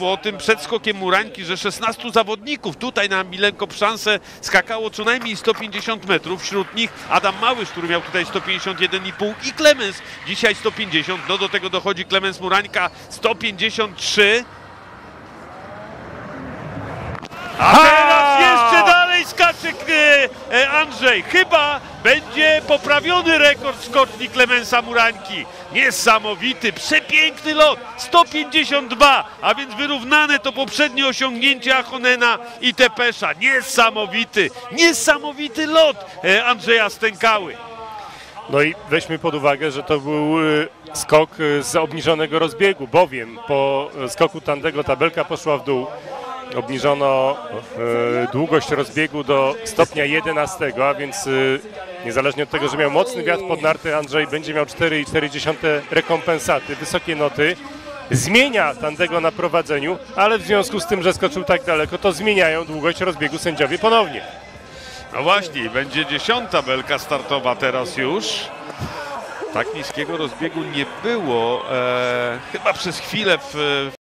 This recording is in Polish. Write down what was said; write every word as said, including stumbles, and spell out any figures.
Państwu o tym przed skokiem Murańki, że szesnastu zawodników tutaj na Milenko-Przanse skakało co najmniej sto pięćdziesiąt metrów. Wśród nich Adam Małysz, który miał tutaj sto pięćdziesiąt jeden i pół, i Klemens dzisiaj sto pięćdziesiąt. No do tego dochodzi Klemens Murańka sto pięćdziesiąt trzy. A teraz jeszcze dalej skacze e, Andrzej. Chyba będzie poprawiony rekord skoczni Klemensa Murańki. Niesamowity, przepiękny lot. sto pięćdziesiąt dwa, a więc wyrównane to poprzednie osiągnięcie Achonena i Tepesza. Niesamowity, niesamowity lot e, Andrzeja Stękały. No i weźmy pod uwagę, że to był skok z obniżonego rozbiegu, bowiem po skoku Tandego tabelka poszła w dół. Obniżono e, długość rozbiegu do stopnia jedenastego, a więc e, niezależnie od tego, że miał mocny wiatr pod narty, Andrzej będzie miał cztery i cztery dziesiąte rekompensaty, wysokie noty. Zmienia Tandego na prowadzeniu, ale w związku z tym, że skoczył tak daleko, to zmieniają długość rozbiegu sędziowie ponownie. No właśnie, będzie dziesiąta belka startowa teraz już. Tak niskiego rozbiegu nie było, e, chyba przez chwilę w